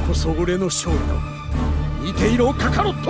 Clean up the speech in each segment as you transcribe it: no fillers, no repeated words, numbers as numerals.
こそ俺の勝利だ。見ていろカカロット。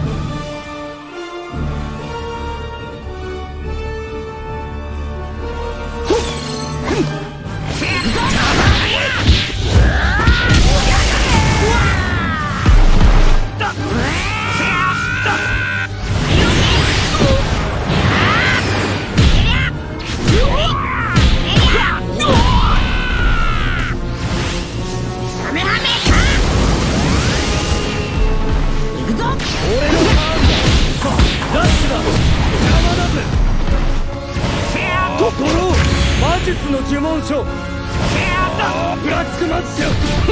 魔術の呪文書ブラックマジシャン。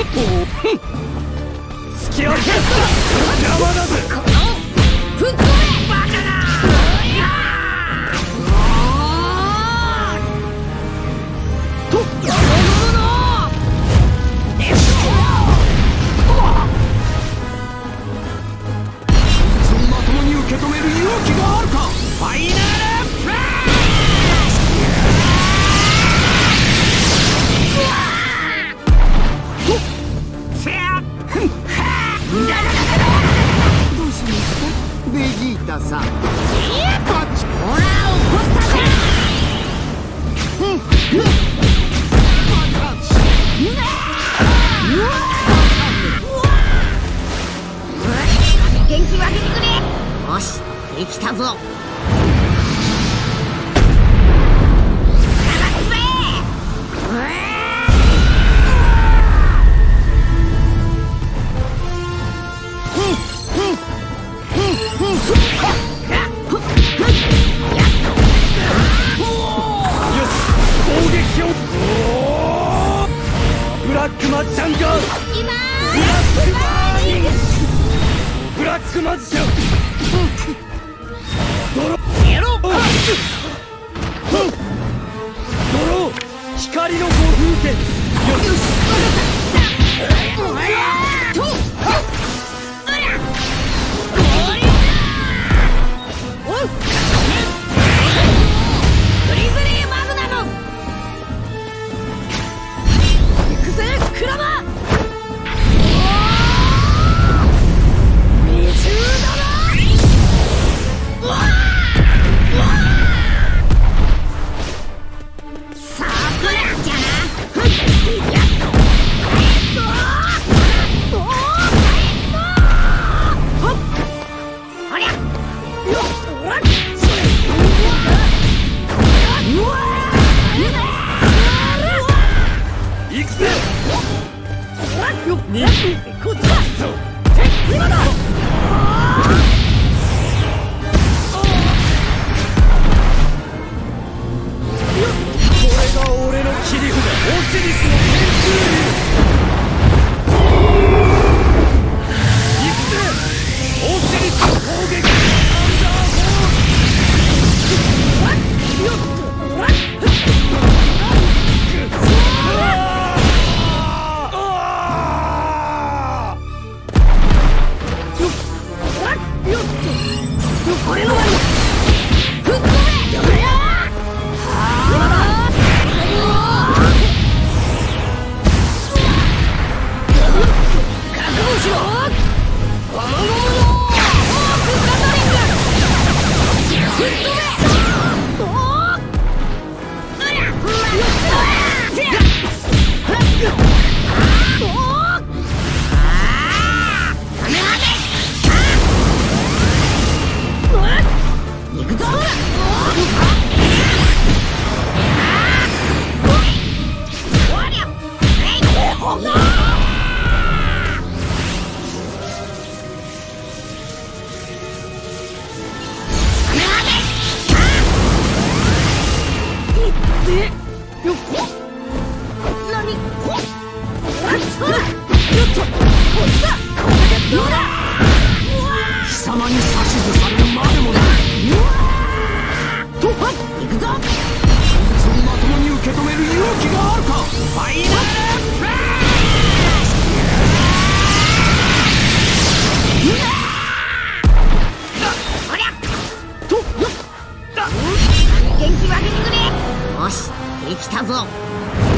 隙あり邪魔だぜ。 ふっとめバカだ。とまともに受け止める勇気があるか。ファイナルフラッベジータさん、こっちほら起こしたぜ。元気分けてくれ。よし、できたぞ。 ブラックマジシャンがブラックマジシャンドロ光のご風景。よしこっちだ。今だ。これが俺の切り札、オシリスの天空竜。行くぜ、オシリスの攻撃。アンダーフォール。これはふっとめ。覚悟しろ。ゴムゴムのオークガトリング。ふっとめ。行くぞ。貴様に指図されるまでもない。と行くぞ。まともに受け止める勇気があるか。ファイナルフラッシュ。おりゃと元気分けてくれ。よし、できたぞ。